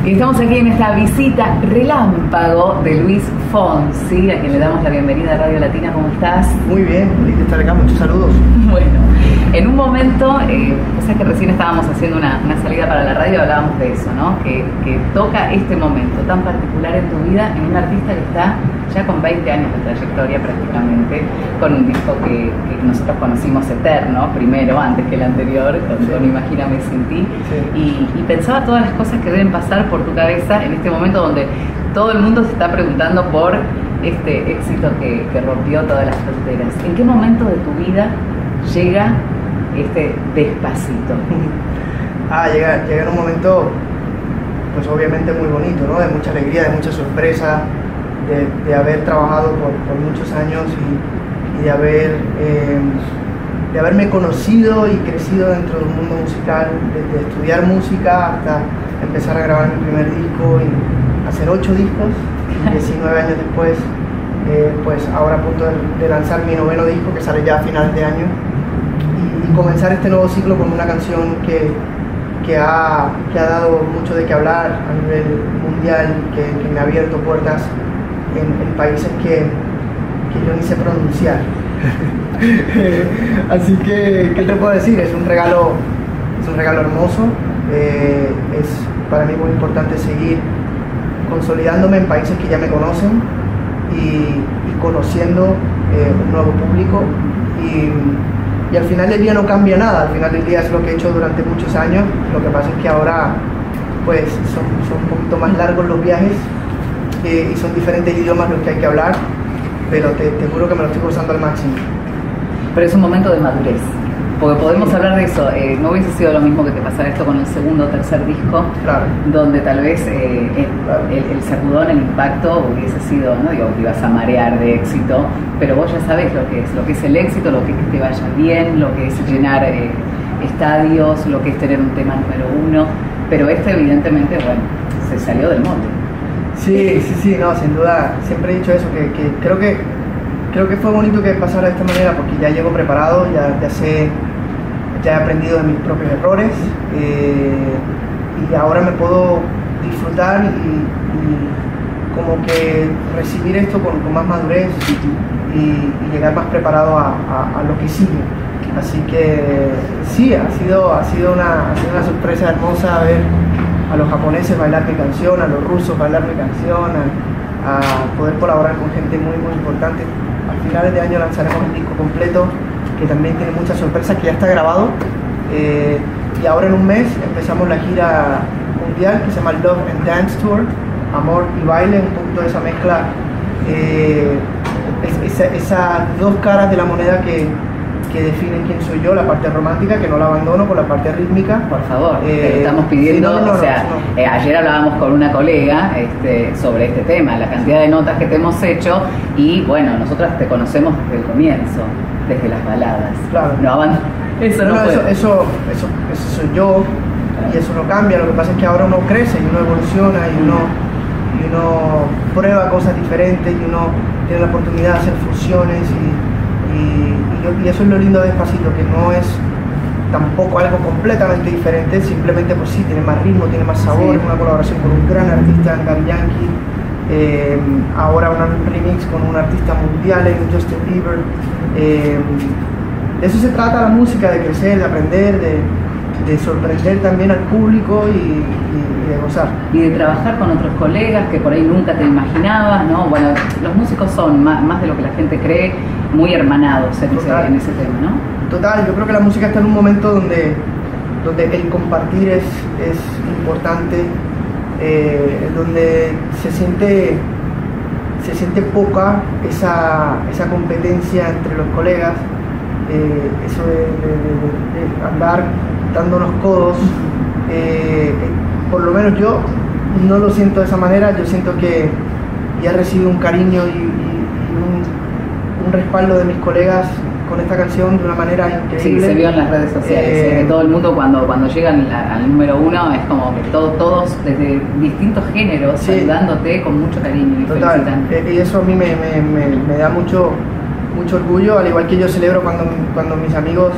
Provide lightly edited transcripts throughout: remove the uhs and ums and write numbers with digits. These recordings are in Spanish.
Y estamos aquí en esta visita relámpago de Luis Fonsi, a quien le damos la bienvenida a Radio Latina. ¿Cómo estás? Muy bien, feliz de estar acá, muchos saludos. Bueno, en un momento, o sea que recién estábamos haciendo una salida para la radio, hablábamos de eso, ¿no? Que toca este momento tan particular en tu vida en un artista que está ya con 20 años de trayectoria prácticamente, con un disco que nosotros conocimos eterno, primero, antes que el anterior, con Imagíname sin ti, sí. Y pensaba todas las cosas que deben pasar por tu cabeza en este momento donde todo el mundo se está preguntando por este éxito que rompió todas las fronteras. ¿En qué momento de tu vida llega este Despacito? Llega en un momento, pues obviamente muy bonito, ¿no? De mucha alegría, de mucha sorpresa, de haber trabajado por muchos años y de haberme conocido y crecido dentro del mundo musical, desde estudiar música hasta empezar a grabar mi primer disco y hacer 8 discos, y 19 años después, pues ahora a punto de lanzar mi 9º disco que sale ya a finales de año y comenzar este nuevo ciclo con una canción que ha dado mucho de qué hablar a nivel mundial, que me ha abierto puertas en países que yo ni sé pronunciar. Así que, ¿qué te puedo decir? Es un regalo hermoso. Es para mí muy importante seguir consolidándome en países que ya me conocen y conociendo un nuevo público. Y al final del día no cambia nada, al final del día es lo que he hecho durante muchos años. Lo que pasa es que ahora pues son un poquito más largos los viajes y son diferentes idiomas los que hay que hablar, pero te juro que me lo estoy gozando al máximo. Pero es un momento de madurez, porque podemos hablar de eso. No hubiese sido lo mismo que te pasara esto con el segundo o tercer disco, claro, donde tal vez el sacudón, el impacto hubiese sido, no digo que ibas a marear de éxito, pero vos ya sabés lo que es el éxito, lo que es que te vaya bien, lo que es llenar estadios, lo que es tener un tema número 1, pero evidentemente, bueno, se salió del molde. Sí, no, sin duda, siempre he dicho eso, que creo que fue bonito que pasara de esta manera porque ya llego preparado, ya he aprendido de mis propios errores y ahora me puedo disfrutar y como que recibir esto con más madurez y llegar más preparado a lo que sigue. Así que sí, ha sido una sorpresa hermosa ver a los japoneses bailar mi canción, a los rusos bailar mi canción, a poder colaborar con gente muy muy importante. A finales de año lanzaremos el disco completo, que también tiene muchas sorpresas, que ya está grabado, y ahora en un mes empezamos la gira mundial que se llama Love and Dance Tour, amor y baile, un poquito de esa mezcla, esas dos caras de la moneda que definen quién soy yo, la parte romántica, que no la abandono, por la parte rítmica. Por favor, te lo estamos pidiendo. Sí, ayer hablábamos con una colega sobre este tema, la cantidad de notas que te hemos hecho, y bueno, nosotras te conocemos desde el comienzo, desde las baladas. Claro. Eso soy yo, y eso no cambia. Lo que pasa es que ahora uno crece y uno evoluciona y uno prueba cosas diferentes y uno tiene la oportunidad de hacer fusiones y eso es lo lindo de Despacito, que no es tampoco algo completamente diferente, simplemente pues sí, tiene más ritmo, tiene más sabor, sí. Una colaboración con un gran artista, Daddy Yankee, ahora un remix con un artista mundial, Justin Bieber. De eso se trata la música, de crecer, de aprender, de sorprender también al público y de gozar. Y de trabajar con otros colegas que por ahí nunca te imaginabas, ¿no? Bueno, los músicos son más de lo que la gente cree, muy hermanados en ese tema, ¿no? Total, yo creo que la música está en un momento donde el compartir es importante, donde se siente poca esa competencia entre los colegas, eso de andar dándonos codos. Por lo menos yo no lo siento de esa manera. Yo siento que ya he recibido un cariño y un respaldo de mis colegas con esta canción de una manera increíble. Sí, se vio en las redes sociales, que todo el mundo cuando llegan al número 1 es como que todos desde distintos géneros, sí, ayudándote con mucho cariño y total, y eso a mí me da mucho orgullo, al igual que yo celebro cuando mis amigos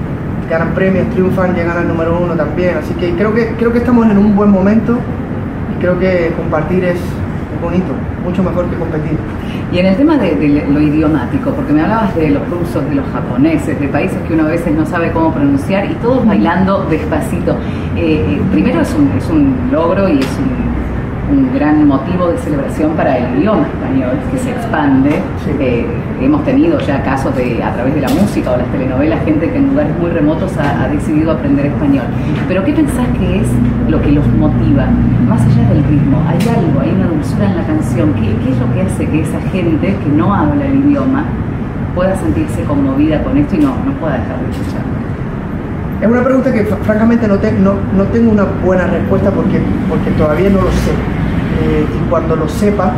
ganan premios, triunfan, llegan al número 1 también. Así que creo que estamos en un buen momento creo que compartir es bonito, mucho mejor que competir. Y en el tema de lo idiomático, porque me hablabas de los rusos, de los japoneses, de países que uno a veces no sabe cómo pronunciar y todos bailando despacito. Primero es un logro y es un gran motivo de celebración para el idioma español, que se expande. Sí. Hemos tenido ya casos a través de la música o las telenovelas, gente que en lugares muy remotos ha decidido aprender español. Pero ¿qué pensás que es lo que los motiva? Más allá del ritmo, hay algo, hay una dulzura en la canción. ¿Qué es lo que hace que esa gente que no habla el idioma pueda sentirse conmovida con esto y no pueda dejar de escuchar? Es una pregunta que francamente no tengo una buena respuesta porque todavía no lo sé. Y cuando lo sepa,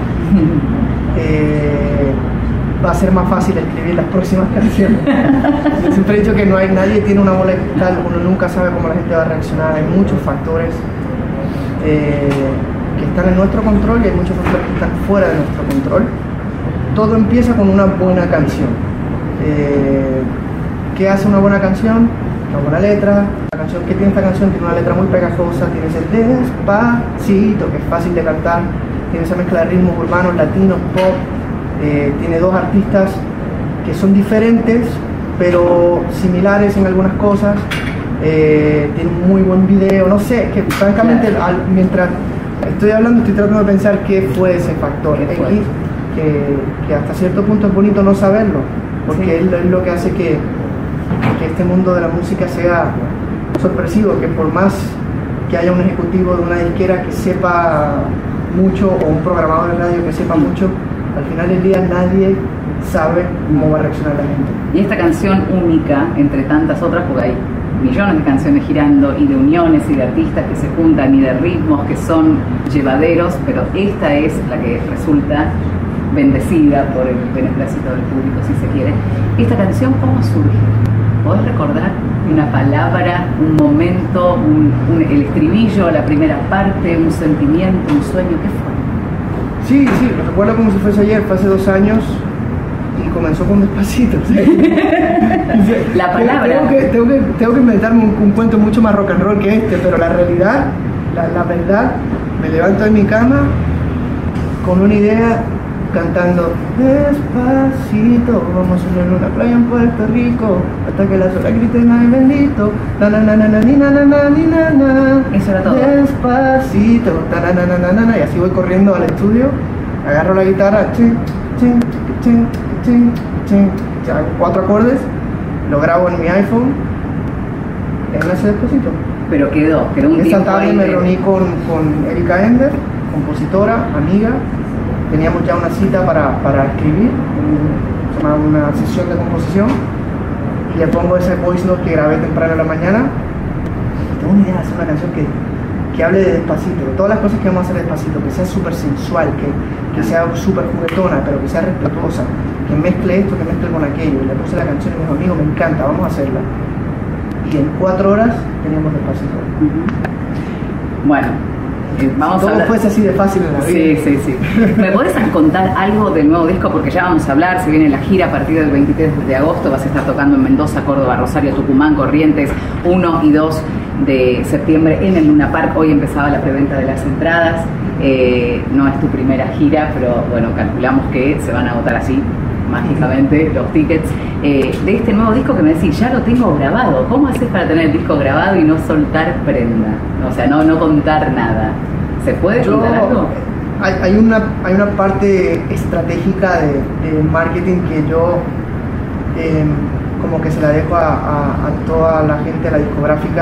va a ser más fácil escribir las próximas canciones. Yo siempre he dicho que nadie tiene una bola de cristal, uno nunca sabe cómo la gente va a reaccionar, hay muchos factores que están en nuestro control y hay muchos factores que están fuera de nuestro control. Todo empieza con una buena canción. ¿Qué hace una buena canción? Una buena letra. La canción que tiene esta canción tiene una letra muy pegajosa, tiene ese despacito que es fácil de cantar, tiene esa mezcla de ritmos urbanos, latinos, pop, tiene dos artistas que son diferentes pero similares en algunas cosas, tiene un muy buen video, no sé, que francamente mientras estoy hablando estoy tratando de pensar qué fue ese factor X, que hasta cierto punto es bonito no saberlo, porque es lo que hace que este mundo de la música sea sorpresivo, que por más que haya un ejecutivo de una disquera que sepa mucho o un programador de radio que sepa mucho, al final del día nadie sabe cómo va a reaccionar la gente. Y esta canción única, entre tantas otras, porque hay millones de canciones girando y de uniones y de artistas que se juntan y de ritmos que son llevaderos, pero esta es la que resulta bendecida por el beneplácito del público, si se quiere. ¿Esta canción cómo surge? ¿Podés recordar una palabra, un momento, el estribillo, la primera parte, un sentimiento, un sueño? ¿Qué fue? Sí, lo recuerdo como si fuese ayer, fue hace 2 años y comenzó con Despacito. La palabra. Tengo que inventarme un cuento mucho más rock and roll que este, pero la realidad, la verdad, me levanto de mi cama con una idea cantando despacito, vamos a ir a una playa en Puerto Rico hasta que las olas griten ay bendito, na na na na na na na na na na. Eso era todo. Despacito, ta na na na na na, y así voy corriendo al estudio, agarro la guitarra, chin, chin, chin, chin, chin, hago 4 acordes, lo grabo en mi iPhone, en ese Despacito. Pero quedó un Esa tiempo tarde ahí me reuní con Erika Ender, compositora, amiga. Teníamos ya una cita para escribir, una sesión de composición, y le pongo ese voice note que grabé temprano en la mañana. Tengo una idea de hacer una canción que hable de Despacito, de todas las cosas que vamos a hacer Despacito, que sea súper sensual, que sea súper juguetona, pero que sea respetuosa, que mezcle esto, que mezcle con aquello. Y le puse la canción y me dijo, amigo, me encanta, vamos a hacerla. Y en 4 horas teníamos Despacito. Bueno, vamos todo a hablar. fuese así de fácil en la vida. Sí. ¿Me podés contar algo del nuevo disco? Porque ya vamos a hablar, se viene la gira a partir del 23 de agosto, vas a estar tocando en Mendoza, Córdoba, Rosario, Tucumán, Corrientes, 1 y 2 de septiembre en el Luna Park. Hoy empezaba la preventa de las entradas, no es tu primera gira, pero bueno, calculamos que se van a agotar así mágicamente los tickets. De este nuevo disco que me decís, ya lo tengo grabado. ¿Cómo haces para tener el disco grabado y no soltar prenda? O sea, no contar nada. ¿Se puede contar algo? Hay una parte estratégica de marketing que yo como que se la dejo a toda la gente de la discográfica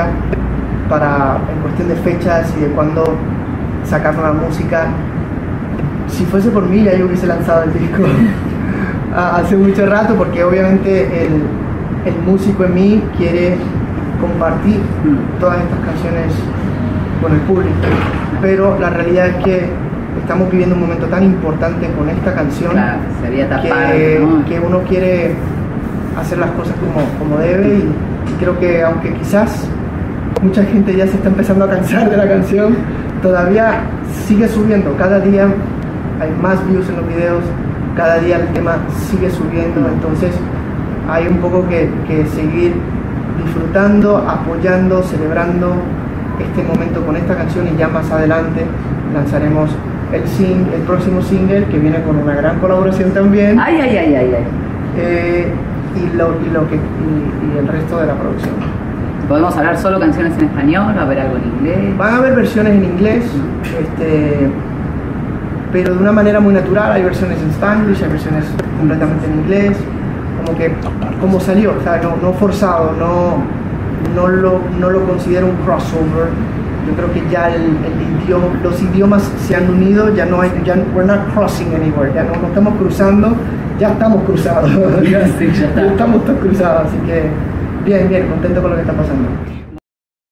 en cuestión de fechas y de cuándo sacar nueva música. Si fuese por mí ya yo hubiese lanzado el disco hace mucho rato, porque obviamente el músico en mí quiere compartir todas estas canciones con el público, pero la realidad es que estamos viviendo un momento tan importante con esta canción, claro, sería tapar, que uno quiere hacer las cosas como debe, y creo que aunque quizás mucha gente ya se está empezando a cansar de la canción, todavía sigue subiendo. Cada día hay más views en los videos, cada día el tema sigue subiendo, entonces hay un poco que seguir disfrutando, apoyando, celebrando este momento con esta canción y ya más adelante lanzaremos el próximo single que viene con una gran colaboración también. Ay. Y el resto de la producción. ¿Podemos hablar solo canciones en español? ¿Va a haber algo en inglés? Van a haber versiones en inglés, pero de una manera muy natural. Hay versiones en Spanglish, hay versiones completamente en inglés, como salió, o sea, no forzado, no lo considero un crossover. Yo creo que ya los idiomas se han unido, we're not crossing anywhere, ya no estamos cruzando, ya estamos cruzados. Sí, ya está. Estamos todos cruzados, así que bien, contento con lo que está pasando.